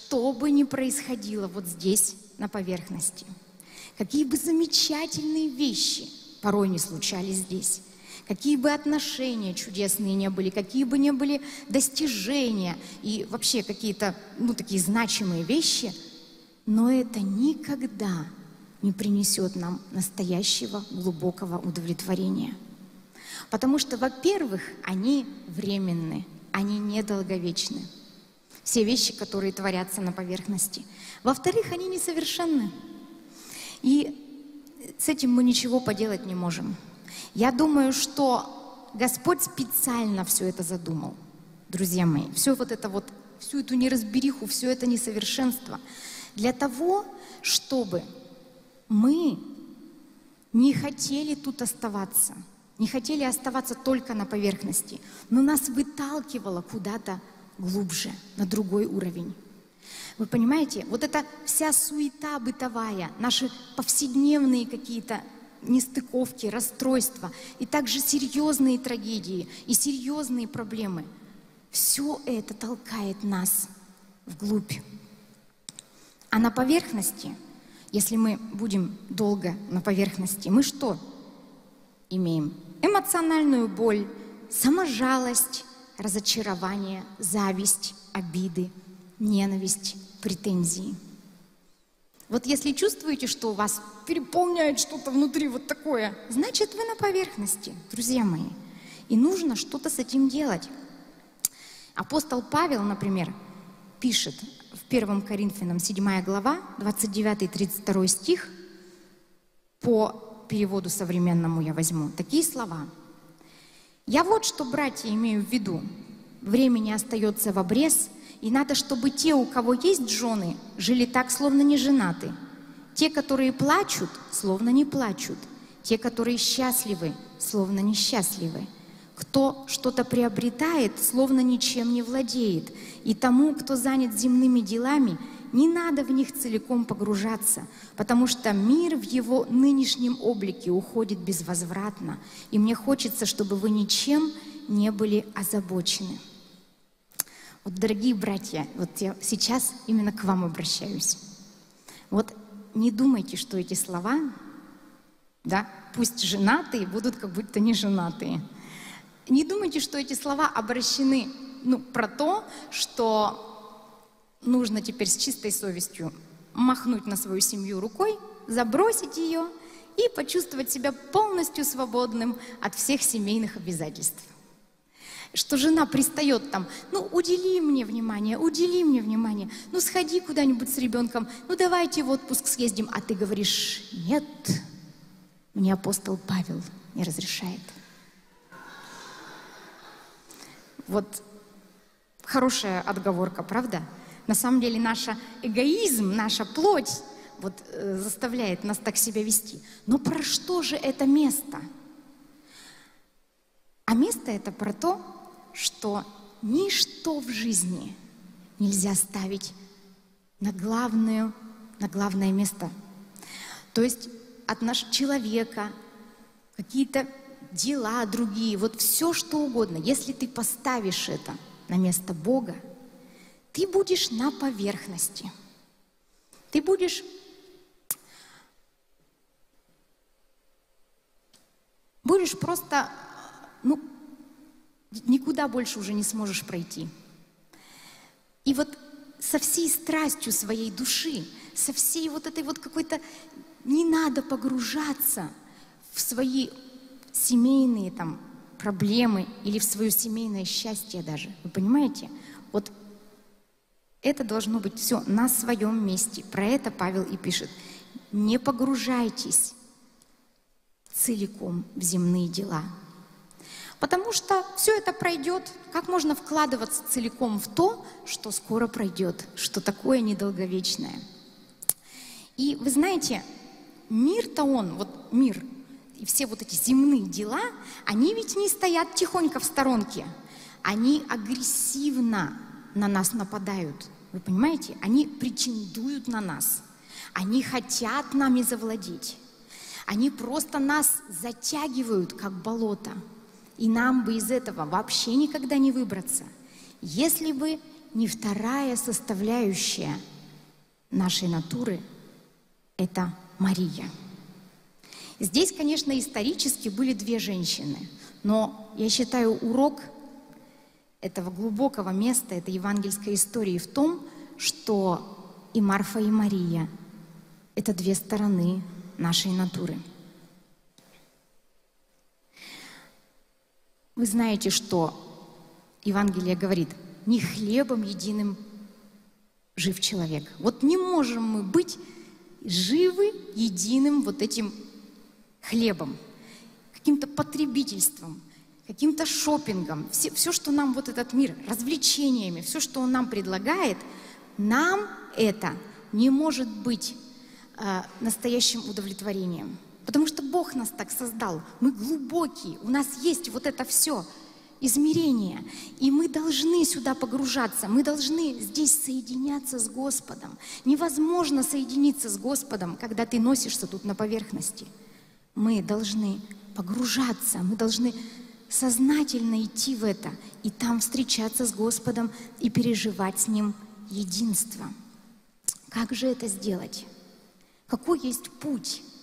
что бы ни происходило вот здесь, на поверхности, какие бы замечательные вещи порой не случались здесь, какие бы отношения чудесные не были, какие бы ни были достижения и вообще какие-то, такие значимые вещи, но это никогда не принесет нам настоящего глубокого удовлетворения. Потому что, во-первых, они временны, они недолговечны. Все вещи, которые творятся на поверхности. Во-вторых, они несовершенны. И с этим мы ничего поделать не можем. Я думаю, что Господь специально все это задумал, друзья мои. Всю эту неразбериху, все это несовершенство. Для того, чтобы мы не хотели тут оставаться, не хотели оставаться только на поверхности, но нас выталкивало куда-то глубже, на другой уровень. Вы понимаете, вот эта вся суета бытовая, наши повседневные какие-то нестыковки, расстройства, и также серьезные трагедии и серьезные проблемы, все это толкает нас вглубь. А на поверхности, если мы будем долго на поверхности, мы что имеем? Эмоциональную боль, саможалость, разочарование, зависть, обиды, ненависть, претензии. Вот если чувствуете, что у вас переполняет что-то внутри вот такое, значит, вы на поверхности, друзья мои. И нужно что-то с этим делать. Апостол Павел, например, пишет в 1 Коринфянам 7 глава, 29-32 стих, по переводу современному я возьму, такие слова. «Я вот что, братья, имею в виду. Времени остается в обрез, и надо, чтобы те, у кого есть жены, жили так, словно не женаты. Те, которые плачут, словно не плачут. Те, которые счастливы, словно несчастливы. Кто что-то приобретает, словно ничем не владеет. И тому, кто занят земными делами, не надо в них целиком погружаться, потому что мир в его нынешнем облике уходит безвозвратно, и мне хочется, чтобы вы ничем не были озабочены». Вот, дорогие братья, вот я сейчас именно к вам обращаюсь. Вот не думайте, что эти слова, да, пусть женатые будут как будто не женатые. Не думайте, что эти слова обращены, про то, что нужно теперь с чистой совестью махнуть на свою семью рукой, забросить ее и почувствовать себя полностью свободным от всех семейных обязательств. Что жена пристает там, удели мне внимание, сходи куда-нибудь с ребенком, давайте в отпуск съездим, а ты говоришь, нет, мне апостол Павел не разрешает. Вот хорошая отговорка, правда? На самом деле наш эгоизм, наша плоть заставляет нас так себя вести. Но про что же это место? А место это про то, что ничто в жизни нельзя ставить на главное место. То есть от нашего человека, какие-то дела другие, все что угодно. Если ты поставишь это на место Бога, ты будешь на поверхности. Ты будешь просто, никуда больше уже не сможешь пройти. И со всей страстью своей души, со всей этой какой-то, не надо погружаться в свои семейные проблемы или в свое семейное счастье даже. Вы понимаете? Это должно быть все на своем месте. Про это Павел и пишет. Не погружайтесь целиком в земные дела. Потому что все это пройдет. Как можно вкладываться целиком в то, что скоро пройдет, что такое недолговечное? И вы знаете, мир-то мир и все эти земные дела, они ведь не стоят тихонько в сторонке. Они агрессивно на нас нападают. Вы понимаете? Они претендуют на нас. Они хотят нами завладеть. Они просто нас затягивают, как болото. И нам бы из этого вообще никогда не выбраться, если бы ни вторая составляющая нашей натуры — это Мария. Здесь, конечно, исторически были две женщины, но я считаю, урок этого глубокого места, этой евангельской истории в том, что и Марфа, и Мария — это две стороны нашей натуры. Вы знаете, что Евангелие говорит: не хлебом единым жив человек. Вот не можем мы быть живы единым вот этим хлебом, каким-то потребительством, каким-то шопингом. Все, что нам вот этот мир, развлечениями, все, что он нам предлагает, нам это не может быть настоящим удовлетворением. Потому что Бог нас так создал. Мы глубокие, у нас есть вот это все измерение. И мы должны сюда погружаться, мы должны здесь соединяться с Господом. Невозможно соединиться с Господом, когда ты носишься тут на поверхности. Мы должны погружаться, мы должны сознательно идти в это, и там встречаться с Господом и переживать с Ним единство. Как же это сделать? Какой есть путь?